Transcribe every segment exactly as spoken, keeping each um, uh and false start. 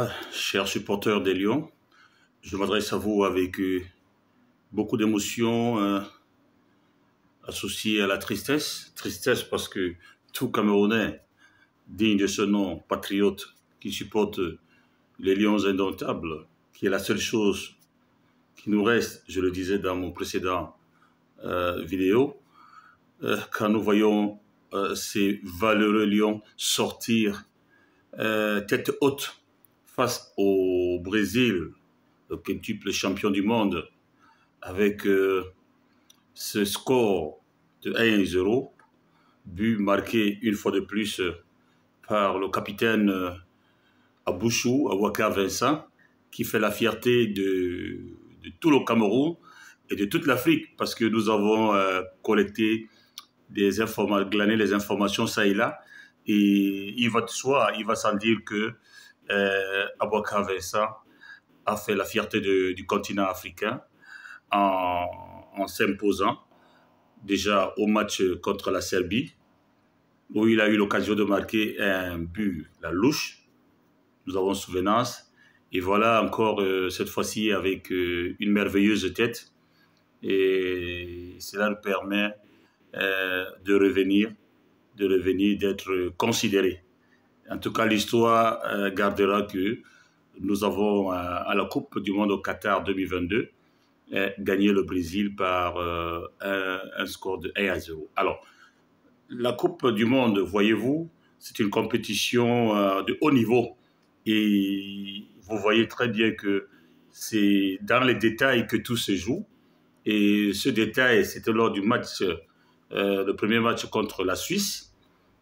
Chers supporters des Lions, je m'adresse à vous avec euh, beaucoup d'émotions euh, associées à la tristesse. Tristesse parce que tout Camerounais digne de ce nom, patriote, qui supporte les Lions indomptables, qui est la seule chose qui nous reste, je le disais dans mon précédent euh, vidéo, euh, quand nous voyons euh, ces valeureux Lions sortir euh, tête haute face au Brésil, le quintuple champion du monde, avec euh, ce score de un à zéro, but marqué une fois de plus euh, par le capitaine euh, Abouchou, Awaka Vincent, qui fait la fierté de, de tout le Cameroun et de toute l'Afrique, parce que nous avons euh, collecté des informations, glané les informations ça et là, et il va de soi, il va sans dire que euh, Awaka Vincent a fait la fierté de, du continent africain en, en s'imposant déjà au match contre la Serbie, où il a eu l'occasion de marquer un but, la louche. Nous avons souvenance. Et voilà encore euh, cette fois-ci avec euh, une merveilleuse tête. Et cela nous permet euh, de revenir, de revenir, d'être considéré. En tout cas, l'histoire euh, gardera que nous avons, euh, à la Coupe du Monde au Qatar deux mille vingt-deux, euh, gagné le Brésil par euh, un, un score de un à zéro. Alors, la Coupe du Monde, voyez-vous, c'est une compétition euh, de haut niveau. Et vous voyez très bien que c'est dans les détails que tout se joue. Et ce détail, c'était lors du match, euh, le premier match contre la Suisse.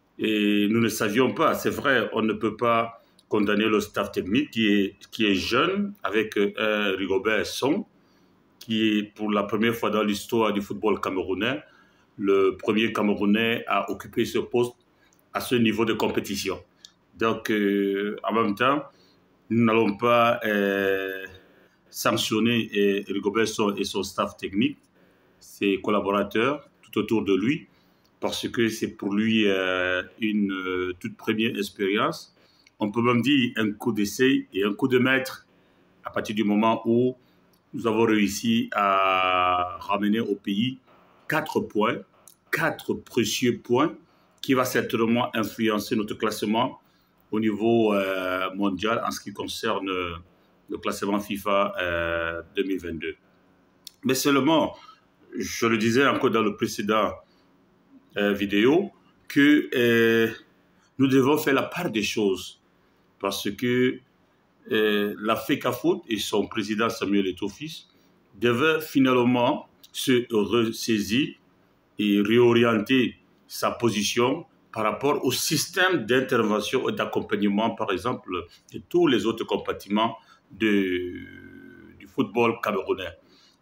Et nous ne savions pas, c'est vrai, on ne peut pas condamner le staff technique qui est, qui est jeune, avec euh, Rigobert Song, qui est pour la première fois dans l'histoire du football camerounais, le premier Camerounais à occuper ce poste à ce niveau de compétition. Donc, euh, en même temps, nous n'allons pas euh, sanctionner euh, Rigobert Song et son staff technique, ses collaborateurs tout autour de lui, parce que c'est pour lui euh, une euh, toute première expérience. On peut même dire un coup d'essai et un coup de maître à partir du moment où nous avons réussi à ramener au pays quatre points, quatre précieux points qui va certainement influencer notre classement au niveau euh, mondial en ce qui concerne le classement FIFA euh, deux mille vingt-deux. Mais seulement, je le disais encore dans le précédent euh, vidéo, que euh, nous devons faire la part des choses parce que euh, la FECAFOOT et son président Samuel Eto'o-Fils devaient finalement se ressaisir et réorienter sa position par rapport au système d'intervention et d'accompagnement, par exemple, de tous les autres compartiments de, du football camerounais.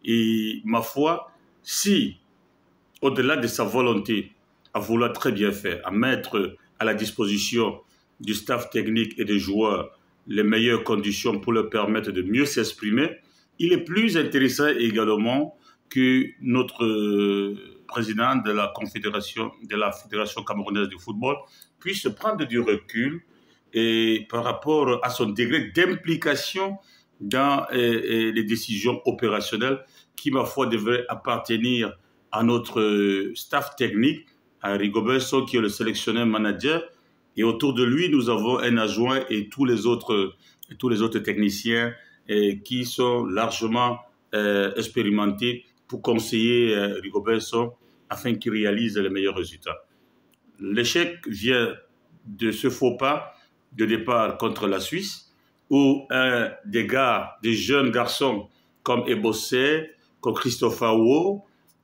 Et ma foi, si, au-delà de sa volonté à vouloir très bien faire, à mettre à la disposition du staff technique et des joueurs les meilleures conditions pour leur permettre de mieux s'exprimer, il est plus intéressant également que notre président de la Confédération, de la Fédération camerounaise de football puisse prendre du recul et par rapport à son degré d'implication dans et, et les décisions opérationnelles qui, ma foi, devraient appartenir à notre staff technique, à Rigobert Song qui est le sélectionneur manager, et autour de lui, nous avons un adjoint et tous les autres, et tous les autres techniciens et qui sont largement euh, expérimentés pour conseiller euh, Rigobert Song afin qu'il réalise les meilleurs résultats. L'échec vient de ce faux pas de départ contre la Suisse, où un des gars, des jeunes garçons comme Ebossé, comme Christophe Aouo,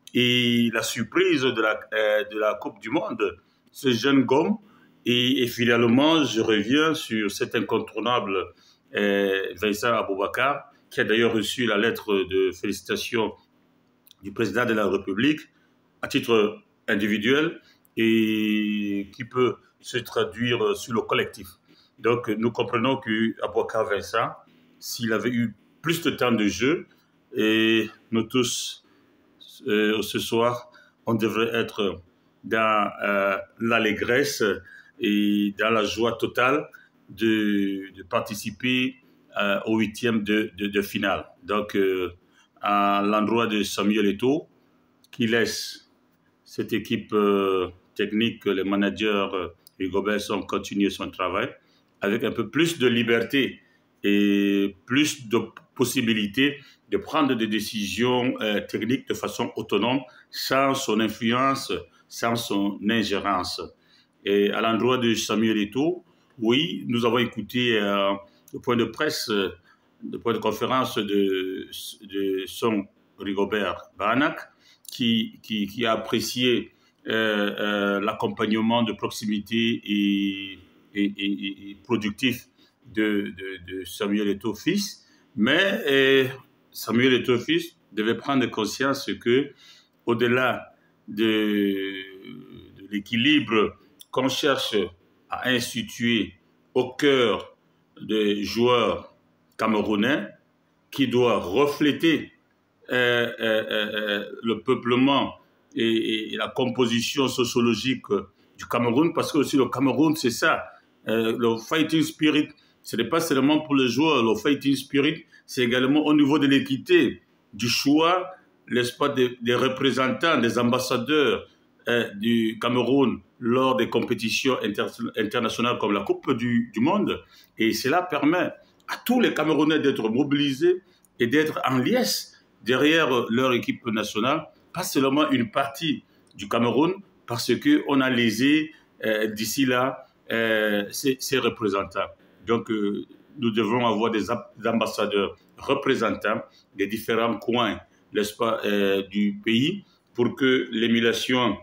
et la surprise de la, euh, de la Coupe du Monde, ce jeune gomme. Et, et finalement, je reviens sur cet incontournable euh, Vincent Aboubakar, qui a d'ailleurs reçu la lettre de félicitations du président de la République à titre individuel et qui peut se traduire sur le collectif. Donc, nous comprenons qu'Aboubacar Vincent, s'il avait eu plus de temps de jeu, et nous tous, euh, ce soir, on devrait être dans euh, l'allégresse et dans la joie totale de, de participer euh, au huitième de, de, de finale. Donc, euh, à l'endroit de Samuel Eto'o, qui laisse cette équipe euh, technique, les managers euh, Rigobert Song continuer son travail avec un peu plus de liberté et plus de possibilités de prendre des décisions euh, techniques de façon autonome, sans son influence, sans son ingérence. Et à l'endroit de Samuel Eto'o, oui, nous avons écouté euh, le point de presse, euh, le point de conférence de, de son Rigobert Banac, qui, qui, qui a apprécié euh, euh, l'accompagnement de proximité et, et, et, et productif de, de, de Samuel Eto'o fils. Mais euh, Samuel Eto'o fils devait prendre conscience que, au-delà de, de l'équilibre qu'on cherche à instituer au cœur des joueurs camerounais, qui doit refléter euh, euh, euh, le peuplement et, et la composition sociologique du Cameroun, parce que aussi le Cameroun, c'est ça, euh, le fighting spirit, ce n'est pas seulement pour les joueurs, le fighting spirit, c'est également au niveau de l'équité, du choix, n'est-ce pas, des, des représentants, des ambassadeurs euh, du Cameroun lors des compétitions inter internationales comme la Coupe du, du Monde. Et cela permet à tous les Camerounais d'être mobilisés et d'être en liesse derrière leur équipe nationale, pas seulement une partie du Cameroun, parce qu'on a lésé euh, d'ici là euh, ces, ces représentants. Donc, euh, nous devons avoir des ambassadeurs représentants des différents coins, n'est-ce pas, euh, du pays, pour que l'émulation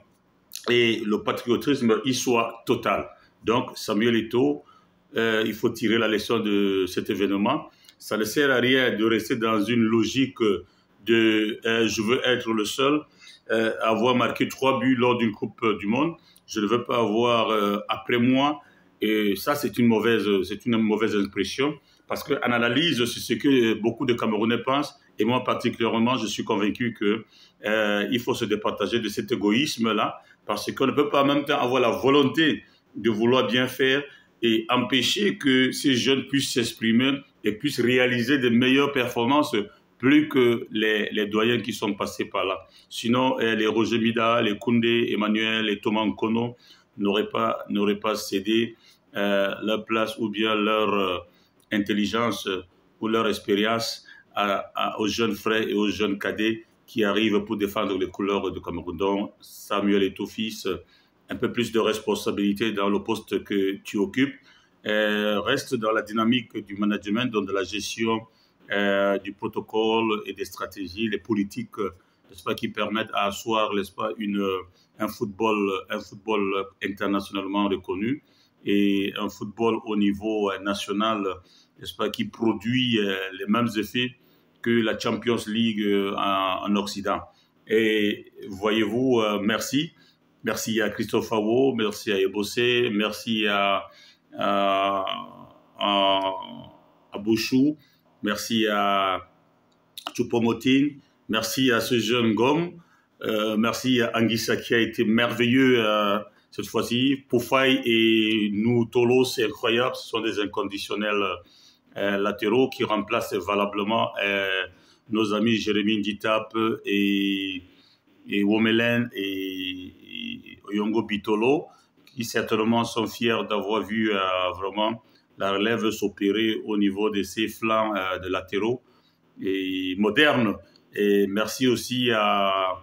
et le patriotisme y soient total. Donc, Samuel Eto'o, euh, il faut tirer la leçon de cet événement. Ça ne sert à rien de rester dans une logique de euh, je veux être le seul euh, à avoir marqué trois buts lors d'une Coupe du Monde. Je ne veux pas avoir euh, après moi. Et ça, c'est une mauvaise, c'est une mauvaise impression, parce qu'en analyse, c'est ce que beaucoup de Camerounais pensent. Et moi, particulièrement, je suis convaincu que euh, il faut se départager de cet égoïsme-là, parce qu'on ne peut pas en même temps avoir la volonté de vouloir bien faire et empêcher que ces jeunes puissent s'exprimer et puissent réaliser de meilleures performances plus que les, les doyens qui sont passés par là. Sinon, eh, les Roger Mida, les Koundé, Emmanuel, les Thomas Nkono n'auraient pas, n'auraient pas cédé euh, leur place ou bien leur euh, intelligence euh, ou leur expérience à, à, aux jeunes frères et aux jeunes cadets qui arrivent pour défendre les couleurs du Cameroun. Donc, Samuel Eto'o fils, un peu plus de responsabilité dans le poste que tu occupes. Euh, reste dans la dynamique du management, donc de la gestion euh, du protocole et des stratégies, les politiques, n'est-ce pas, qui permettent à asseoir, n'est-ce pas, une, un football, un football internationalement reconnu et un football au niveau national, n'est-ce pas, qui produit euh, les mêmes effets que la Champions League euh, en, en Occident. Et voyez-vous, euh, merci. Merci à Christophe Awo, merci à Ebossé, merci à, à, à, à Bouchou, merci à Choupo-Moting, merci à ce jeune Gomme, euh, merci à Anguissa qui a été merveilleux euh, cette fois-ci. Poufaï et nous, Tolo, c'est incroyable, ce sont des inconditionnels euh, latéraux qui remplacent valablement euh, nos amis Jérémy Nditap et, et Womelen et Yongo Bitolo, qui certainement sont fiers d'avoir vu euh, vraiment la relève s'opérer au niveau de ces flancs euh, de latéraux et modernes. Et merci aussi à,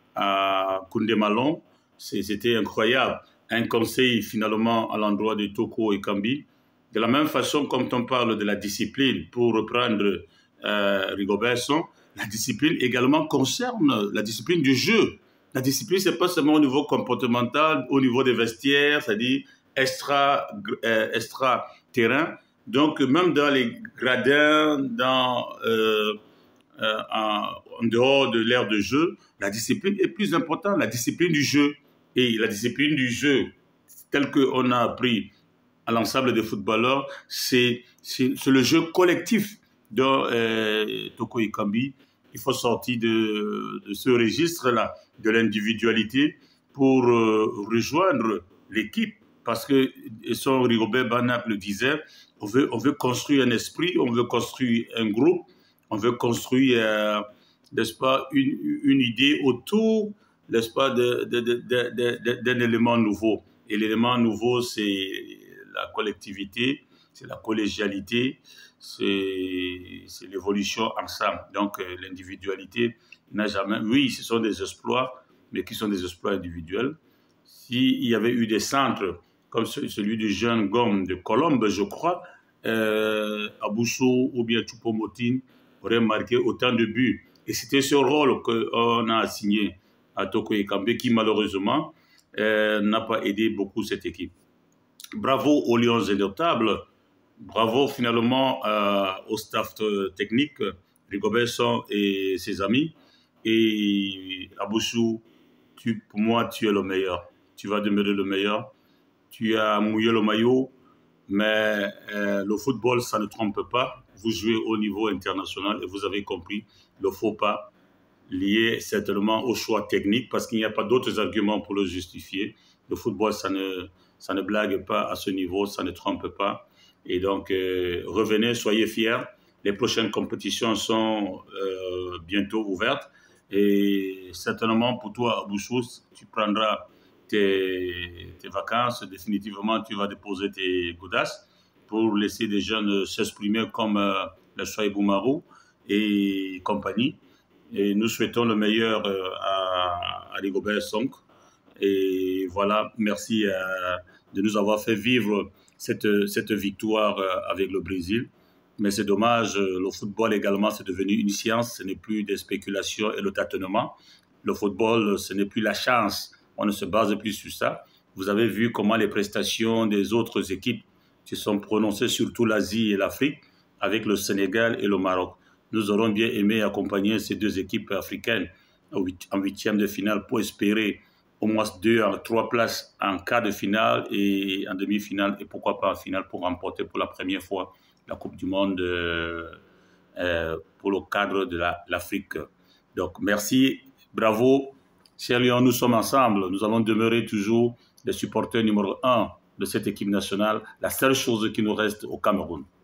à Koundé Malon, c'était incroyable. Un conseil finalement à l'endroit de Toko et Kambi. De la même façon, comme on parle de la discipline, pour reprendre euh, Rigobert Song, la discipline également concerne la discipline du jeu. La discipline, ce n'est pas seulement au niveau comportemental, au niveau des vestiaires, c'est-à-dire extra, euh, extra terrain. Donc, même dans les gradins, dans, euh, euh, en, en dehors de l'ère de jeu, la discipline est plus importante, la discipline du jeu. Et la discipline du jeu, telle qu'on a appris à l'ensemble des footballeurs, c'est le jeu collectif de euh, Toko Ekambi. Il faut sortir de, de ce registre-là, de l'individualité, pour euh, rejoindre l'équipe. parce que son Rigobert Banac le disait, on veut, on veut construire un esprit, on veut construire un groupe, on veut construire, euh, n'est-ce pas, une, une idée autour, n'est-ce pas, de, de, de, de, de, d'un élément nouveau. Et l'élément nouveau, c'est la collectivité, c'est la collégialité, c'est l'évolution ensemble. Donc, euh, l'individualité n'a jamais... Oui, ce sont des exploits, mais qui sont des exploits individuels. S'il y avait eu des centres comme celui du jeune Gomme de Colombe, je crois, euh, Abousso ou bien Choupo-Moting aurait marqué autant de buts. Et c'était ce rôle qu'on a assigné à Toko Ekambi, qui malheureusement euh, n'a pas aidé beaucoup cette équipe. Bravo aux Lions indoptables, bravo finalement euh, au staff technique, Rigobert Song et ses amis. Et Aboussou, tu, pour moi, tu es le meilleur. Tu vas demeurer le meilleur. Tu as mouillé le maillot, mais euh, le football, ça ne trompe pas. Vous jouez au niveau international et vous avez compris le faux pas lié certainement au choix technique, parce qu'il n'y a pas d'autres arguments pour le justifier. Le football, ça ne, ça ne blague pas à ce niveau, ça ne trompe pas. Et donc, euh, revenez, soyez fiers. Les prochaines compétitions sont euh, bientôt ouvertes. Et certainement, pour toi, Aboussou, tu prendras tes, tes vacances. Définitivement, tu vas déposer tes godasses pour laisser des jeunes s'exprimer comme euh, le Souaïbou Marou et compagnie. Et nous souhaitons le meilleur euh, à, à Rigobert Song. Et voilà, merci euh, de nous avoir fait vivre cette, cette victoire euh, avec le Brésil. Mais c'est dommage, le football également, c'est devenu une science, ce n'est plus des spéculations et le tâtonnement. Le football, ce n'est plus la chance, on ne se base plus sur ça. Vous avez vu comment les prestations des autres équipes se sont prononcées, surtout l'Asie et l'Afrique, avec le Sénégal et le Maroc. Nous aurons bien aimé accompagner ces deux équipes africaines en huitième de finale pour espérer au moins deux à trois places en quart de finale et en demi-finale, et pourquoi pas en finale pour remporter pour la première fois la Coupe du Monde euh, euh, pour le cadre de l'Afrique. La, Donc, merci, bravo. Chers Lions, nous sommes ensemble. Nous allons demeurer toujours les supporters numéro un de cette équipe nationale, la seule chose qui nous reste au Cameroun.